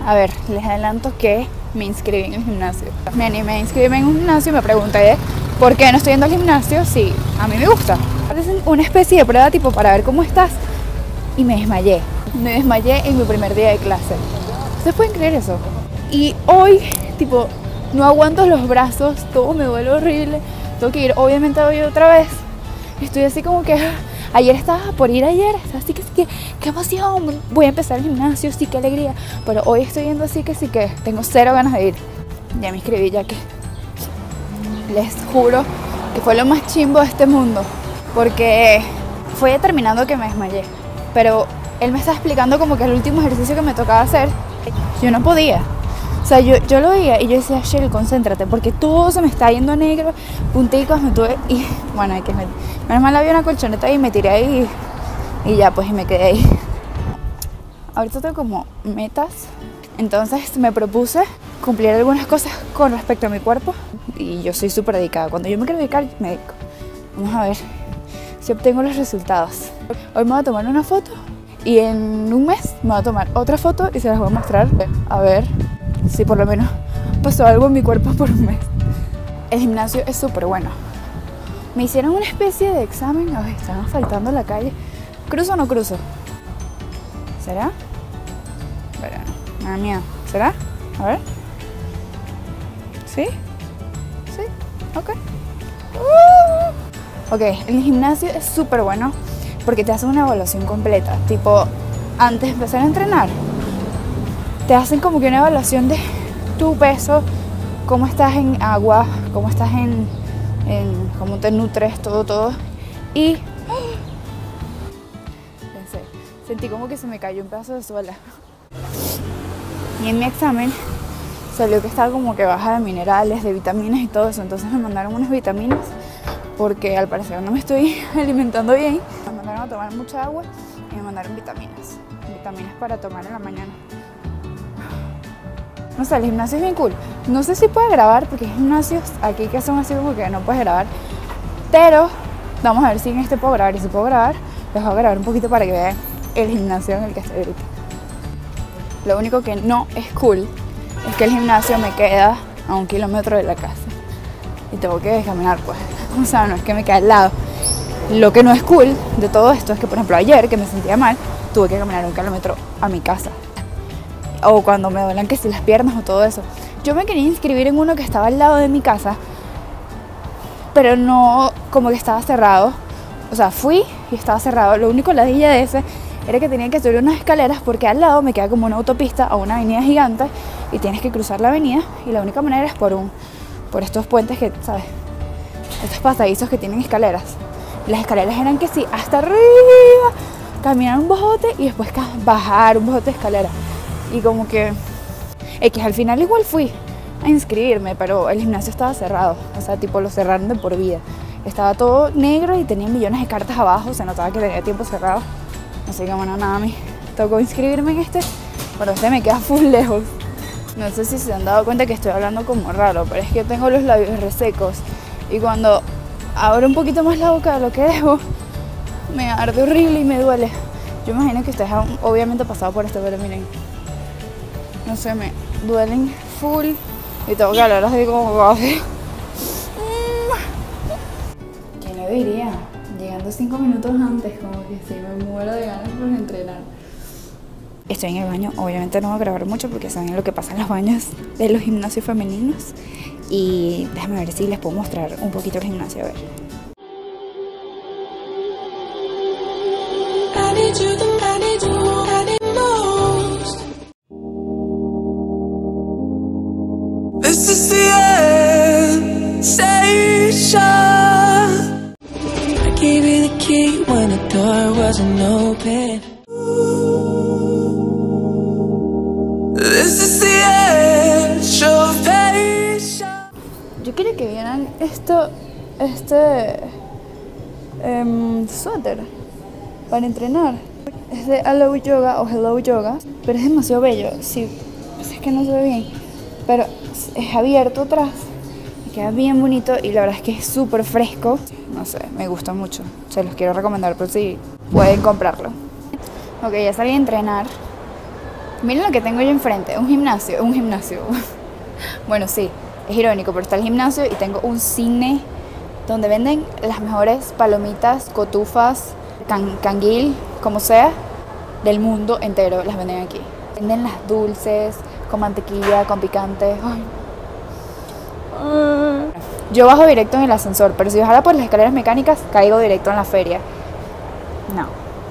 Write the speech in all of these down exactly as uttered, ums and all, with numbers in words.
A ver, les adelanto que me inscribí en el gimnasio. Me animé a inscribirme en un gimnasio y me pregunté por qué no estoy yendo al gimnasio si a mí me gusta. Es una especie de prueba tipo para ver cómo estás. Y me desmayé. Me desmayé en mi primer día de clase. ¿Ustedes pueden creer eso? Y hoy, tipo, no aguanto los brazos, todo me duele horrible. Tengo que ir, obviamente hoy otra vez. Estoy así como que... Ayer estaba por ir ayer, así que sí que, qué emoción, voy a empezar el gimnasio, sí, qué alegría. Pero hoy estoy yendo así que sí que tengo cero ganas de ir. Ya me inscribí, ya que les juro que fue lo más chimbo de este mundo. Porque fue terminando que me desmayé. Pero él me estaba explicando como que el último ejercicio que me tocaba hacer, yo no podía. O sea, yo, yo lo veía y yo decía, Shell, concéntrate, porque todo se me está yendo a negro, punticos, me tuve, y bueno, hay que me, menos mal había una colchoneta y me tiré ahí y, y ya, pues, y me quedé ahí. Ahorita tengo como metas, entonces me propuse cumplir algunas cosas con respecto a mi cuerpo y yo soy súper dedicada. Cuando yo me quiero dedicar, me dedico. Vamos a ver si obtengo los resultados. Hoy me voy a tomar una foto y en un mes me voy a tomar otra foto y se las voy a mostrar. A ver si por lo menos pasó algo en mi cuerpo por un mes. El gimnasio es súper bueno. Me hicieron una especie de examen. Ay, están asfaltando la calle. ¿Cruzo o no cruzo? ¿Será? Pero no, me da miedo. ¿Será? A ver. ¿Sí? ¿Sí? Ok. Uh. Ok, el gimnasio es súper bueno porque te hacen una evaluación completa. Tipo, antes de empezar a entrenar, te hacen como que una evaluación de tu peso, cómo estás en agua, cómo estás en, en cómo te nutres, todo, todo. Y pensé, sentí como que se me cayó un pedazo de suela. Y en mi examen salió que estaba como que baja de minerales, de vitaminas y todo eso. Entonces me mandaron unas vitaminas porque al parecer no me estoy alimentando bien. Me mandaron a tomar mucha agua y me mandaron vitaminas. Vitaminas para tomar en la mañana. No sé, el gimnasio es bien cool. No sé si puedo grabar porque hay gimnasios aquí que son así como que no puedes grabar. Pero vamos a ver si en este puedo grabar. Y si puedo grabar, les voy a grabar un poquito para que vean el gimnasio en el que estoy ahorita. Lo único que no es cool es que el gimnasio me queda a un kilómetro de la casa. Y tengo que caminar, pues. O sea, no es que me quede al lado. Lo que no es cool de todo esto es que, por ejemplo, ayer que me sentía mal, tuve que caminar un kilómetro a mi casa. O cuando me duelen que si las piernas o todo eso. Yo me quería inscribir en uno que estaba al lado de mi casa, pero no, como que estaba cerrado. O sea, fui y estaba cerrado. Lo único ladilla de ese era que tenía que subir unas escaleras porque al lado me queda como una autopista o una avenida gigante y tienes que cruzar la avenida y la única manera es por un por estos puentes que, ¿sabes? Estos pasadizos que tienen escaleras. Las escaleras eran que sí, hasta arriba, caminar un bojote y después bajar un bojote de escalera. Y como que X, al final igual fui a inscribirme, pero el gimnasio estaba cerrado. O sea, tipo lo cerraron de por vida. Estaba todo negro y tenía millones de cartas abajo. Se notaba que tenía tiempo cerrado. Así que bueno, nada, a mí tocó inscribirme en este. Pero este me queda full lejos. No sé si se han dado cuenta que estoy hablando como raro, pero es que tengo los labios resecos. Y cuando abro un poquito más la boca de lo que dejo, me arde horrible y me duele. Yo imagino que ustedes han obviamente pasado por esto, pero miren. No sé, me duelen full y tengo que hablar así como así. ¿Quién lo diría? Llegando cinco minutos antes, como que sí, me muero de ganas por entrenar. Estoy en el baño, obviamente no voy a grabar mucho porque saben lo que pasa en los baños de los gimnasios femeninos. Y déjame ver si les puedo mostrar un poquito el gimnasio, a ver. This is the end station. I gave you the key when the door wasn't open. This is the edge of patience. Yo quería que vieran esto, este um, suéter para entrenar. Es de Hello Yoga o Hello Yoga, pero es demasiado bello. Sí, pues es que no se ve bien, pero es abierto atrás, me queda bien bonito y la verdad es que es súper fresco. No sé, me gusta mucho, se los quiero recomendar por si pueden comprarlo. Ok, ya salí a entrenar Miren lo que tengo yo enfrente, un gimnasio, un gimnasio. Bueno, sí, es irónico, pero está el gimnasio y tengo un cine donde venden las mejores palomitas, cotufas, can canguil, como sea, del mundo entero, las venden aquí. Venden las dulces, con mantequilla, con picante. Ay. Yo bajo directo en el ascensor, pero si bajara por las escaleras mecánicas, caigo directo en la feria. No.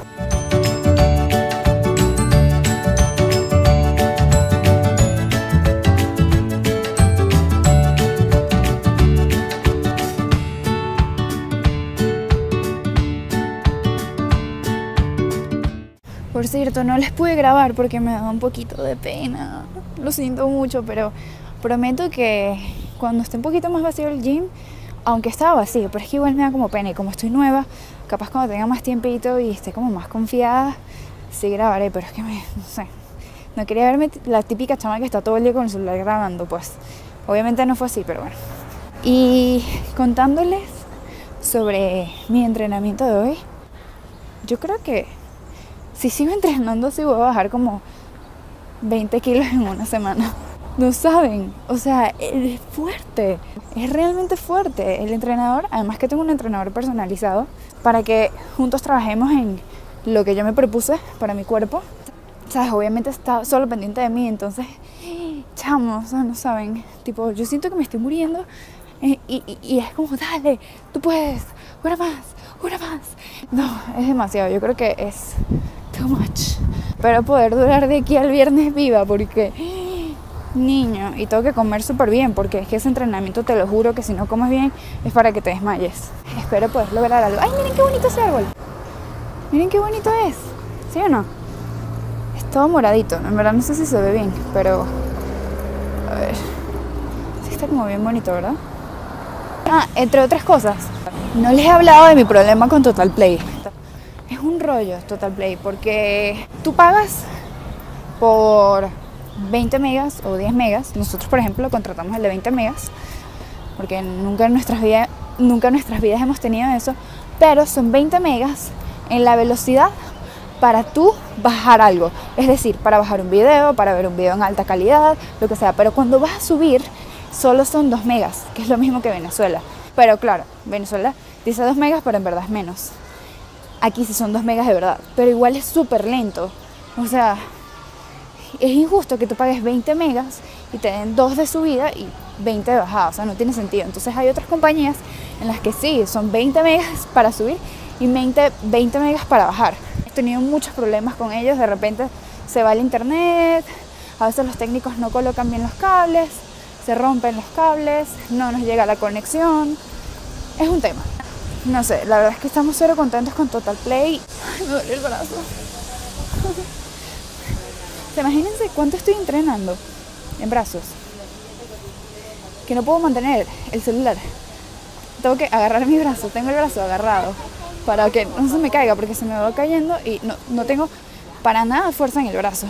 Por cierto, no les pude grabar porque me daba un poquito de pena. Lo siento mucho, pero prometo que cuando esté un poquito más vacío el gym, aunque estaba vacío, pero es que igual me da como pena. Y como estoy nueva, capaz cuando tenga más tiempito y esté como más confiada, sí grabaré. Pero es que me, no sé, no quería verme la típica chama que está todo el día con el celular grabando, pues. Obviamente no fue así, pero bueno. Y contándoles sobre mi entrenamiento de hoy, yo creo que si sigo entrenando así voy a bajar como veinte kilos en una semana. No saben, o sea, es fuerte, es realmente fuerte. El entrenador, además que tengo un entrenador personalizado para que juntos trabajemos en lo que yo me propuse para mi cuerpo. ¿Sabes? Obviamente está solo pendiente de mí, entonces, chamo, o sea, no saben, tipo, yo siento que me estoy muriendo y, y, y es como, dale, tú puedes, una más, una más. No, es demasiado, yo creo que es too much. Pero poder durar de aquí al viernes viva, porque, niño, y tengo que comer súper bien, porque es que ese entrenamiento, te lo juro, que si no comes bien es para que te desmayes. Espero poder lograr algo. ¡Ay, miren qué bonito ese árbol! Miren qué bonito es, ¿sí o no? Es todo moradito, en verdad no sé si se ve bien, pero a ver, sí está como bien bonito, ¿verdad? Ah, entre otras cosas, no les he hablado de mi problema con Total Play. Es un rollo Total Play, porque tú pagas por veinte megas o diez megas. Nosotros, por ejemplo, contratamos el de veinte megas, porque nunca en nuestras vidas, nunca en nuestras vidas hemos tenido eso, pero son veinte megas en la velocidad para tú bajar algo, es decir, para bajar un video, para ver un video en alta calidad, lo que sea. Pero cuando vas a subir, solo son dos megas, que es lo mismo que Venezuela. Pero claro, Venezuela dice dos megas, pero en verdad es menos. Aquí sí son dos megas de verdad, pero igual es súper lento. O sea, es injusto que tú pagues veinte megas y te den dos de subida y veinte de bajada. O sea, no tiene sentido. Entonces hay otras compañías en las que sí, son veinte megas para subir y veinte, veinte megas para bajar. He tenido muchos problemas con ellos. De repente se va el internet, a veces los técnicos no colocan bien los cables, se rompen los cables, no nos llega la conexión. Es un tema. No sé, la verdad es que estamos cero contentos con Total Play. Ay, me duele el brazo. Imagínense cuánto estoy entrenando en brazos, que no puedo mantener el celular. Tengo que agarrar mi brazo, tengo el brazo agarrado para que no se me caiga, porque se me va cayendo y no, no tengo para nada fuerza en el brazo.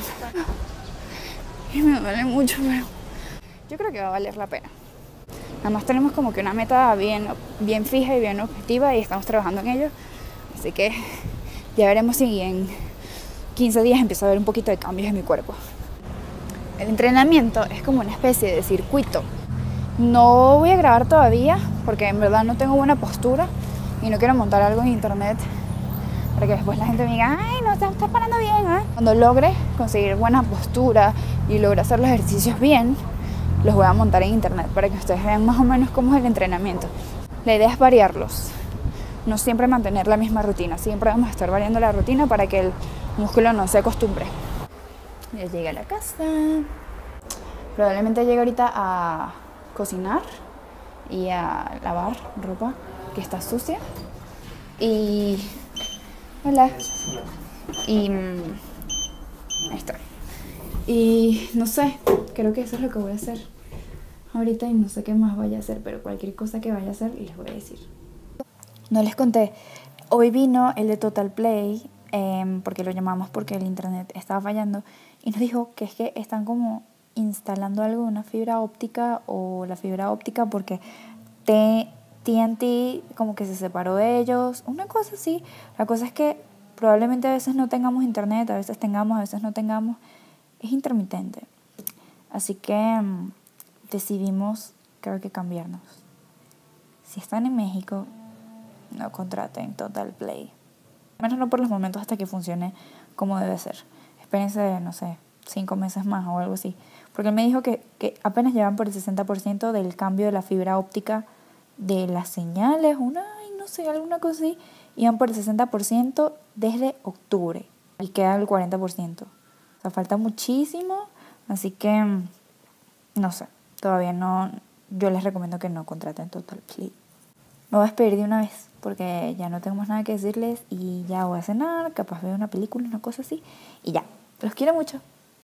Y me duele mucho, pero yo creo que va a valer la pena. Además tenemos como que una meta bien, bien fija y bien objetiva y estamos trabajando en ello. Así que ya veremos si en quince días empiezo a ver un poquito de cambios en mi cuerpo. El entrenamiento es como una especie de circuito. No voy a grabar todavía porque en verdad no tengo buena postura y no quiero montar algo en internet para que después la gente me diga, ay, no, estás parando bien, ¿eh? Cuando logre conseguir buena postura y logre hacer los ejercicios bien, los voy a montar en internet para que ustedes vean más o menos cómo es el entrenamiento. La idea es variarlos, no siempre mantener la misma rutina, siempre vamos a estar variando la rutina para que el músculo no se acostumbre. Ya llegué a la casa, probablemente llegue ahorita a cocinar y a lavar ropa que está sucia y... hola. Y... ahí está. Y no sé, creo que eso es lo que voy a hacer ahorita y no sé qué más vaya a hacer, pero cualquier cosa que vaya a hacer les voy a decir. No les conté, hoy vino el de Total Play, eh, porque lo llamamos porque el internet estaba fallando, y nos dijo que es que están como instalando algo, una fibra óptica o la fibra óptica porque T N T como que se separó de ellos, una cosa así. La cosa es que probablemente a veces no tengamos internet, a veces tengamos, a veces no tengamos. es intermitente. Así que mm, decidimos, creo que cambiarnos. Si están en México, no contraten Total Play. Al menos no por los momentos hasta que funcione como debe ser. Espérense, no sé, cinco meses más o algo así. Porque él me dijo que, que apenas llevan por el sesenta por ciento del cambio de la fibra óptica de las señales, una, no sé, alguna cosa así. Iban por el sesenta por ciento desde octubre y queda el cuarenta por ciento. O sea, falta muchísimo, así que no sé, todavía no, yo les recomiendo que no contraten Total Play. Me voy a despedir de una vez porque ya no tengo más nada que decirles y ya voy a cenar, capaz veo una película, una cosa así y ya. Los quiero mucho.